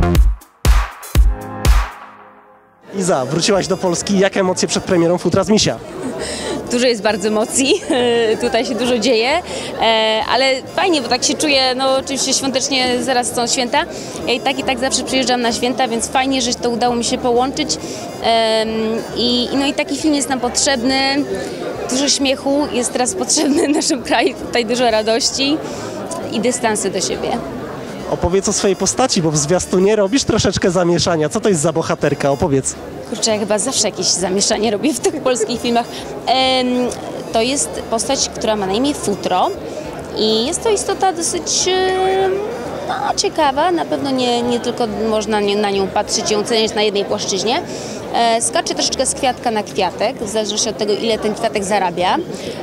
Iza, wróciłaś do Polski. Jakie emocje przed premierą Futra z Misia? Dużo jest bardzo emocji, tutaj się dużo dzieje, ale fajnie, bo tak się czuję, no oczywiście świątecznie, zaraz są święta. Ja i tak zawsze przyjeżdżam na święta, więc fajnie, że to udało mi się połączyć. No i taki film jest nam potrzebny, dużo śmiechu jest teraz potrzebny w naszym kraju, tutaj dużo radości i dystansu do siebie. Opowiedz o swojej postaci, bo w zwiastunie robisz troszeczkę zamieszania. Co to jest za bohaterka? Opowiedz. Kurczę, ja chyba zawsze jakieś zamieszanie robię w tych polskich filmach. To jest postać, która ma na imię Futro i jest to istota dosyć ciekawa. Na pewno nie tylko można na nią patrzeć i ją oceniać na jednej płaszczyźnie. Skacze troszeczkę z kwiatka na kwiatek, w zależności od tego, ile ten kwiatek zarabia,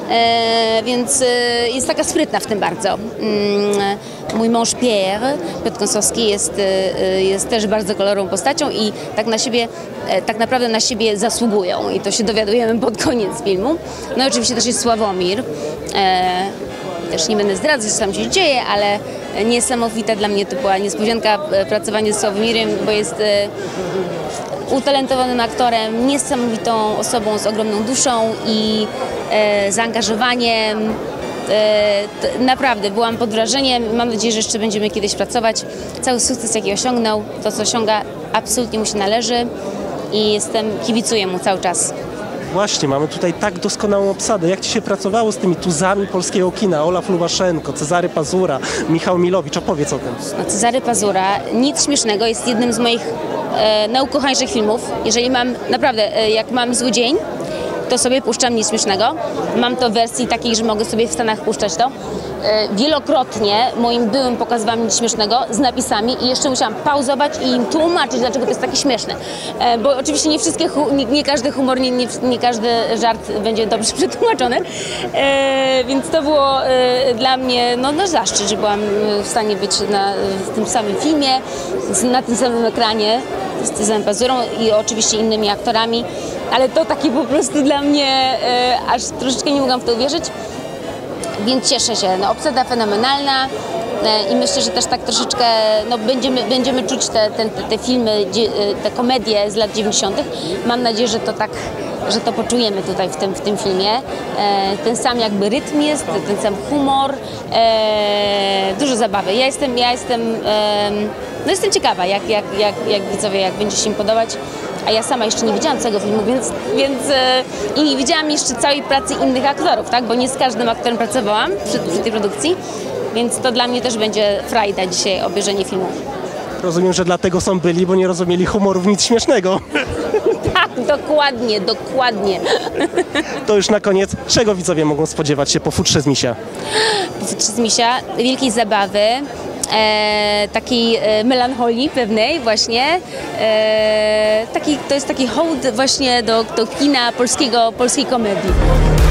więc jest taka sprytna w tym bardzo. Mój mąż Pierre, Piotr Kąsowski, jest też bardzo kolorową postacią i tak naprawdę na siebie zasługują i to się dowiadujemy pod koniec filmu. No i oczywiście też jest Sławomir. Też nie będę zdradzać, co tam się dzieje, ale niesamowita dla mnie to była niespodzianka pracowanie z Sławomirem, bo jest utalentowanym aktorem, niesamowitą osobą z ogromną duszą i zaangażowaniem. Naprawdę byłam pod wrażeniem. Mam nadzieję, że jeszcze będziemy kiedyś pracować. Cały sukces, jaki osiągnął, to co osiąga, absolutnie mu się należy i kibicuję mu cały czas. Właśnie, mamy tutaj tak doskonałą obsadę. Jak ci się pracowało z tymi tuzami polskiego kina? Olaf Lubaszenko, Cezary Pazura, Michał Milowicz. Opowiedz o tym. No, Cezary Pazura, nic śmiesznego, jest jednym z moich najukochańszych filmów. Jeżeli jak mam zły dzień, to sobie puszczam Nic śmiesznego. Mam to w wersji takiej, że mogę sobie w Stanach puszczać to. Wielokrotnie moim byłym pokazywałam Nic śmiesznego z napisami i jeszcze musiałam pauzować i im tłumaczyć, dlaczego to jest takie śmieszne. Bo oczywiście nie każdy humor, nie każdy żart będzie dobrze przetłumaczony. Więc to było dla mnie zaszczyt, że byłam w stanie być w tym samym filmie, na tym samym ekranie z Cezarem Pazurą i oczywiście innymi aktorami. Ale to takie po prostu dla mnie, aż troszeczkę nie mogłam w to uwierzyć, więc cieszę się. No, obsada fenomenalna i myślę, że też tak troszeczkę będziemy czuć te filmy, te komedie z lat 90. Mam nadzieję, że to poczujemy tutaj w tym filmie. Ten sam jakby rytm jest, ten sam humor, dużo zabawy. Ja jestem ciekawa, jak widzowie, jak będzie się im podobać. A ja sama jeszcze nie widziałam całego filmu, więc i nie widziałam jeszcze całej pracy innych aktorów, tak? Bo nie z każdym aktorem pracowałam przy tej produkcji, więc to dla mnie też będzie frajda dzisiaj obejrzenie filmu. Rozumiem, że dlatego są byli, bo nie rozumieli humoru w Nic śmiesznego. Tak, dokładnie. To już na koniec, czego widzowie mogą spodziewać się po Futrze z Misia? Po Futrze z Misia wielkiej zabawy, takiej melancholii pewnej właśnie. To jest taki hołd właśnie do kina polskiej komedii.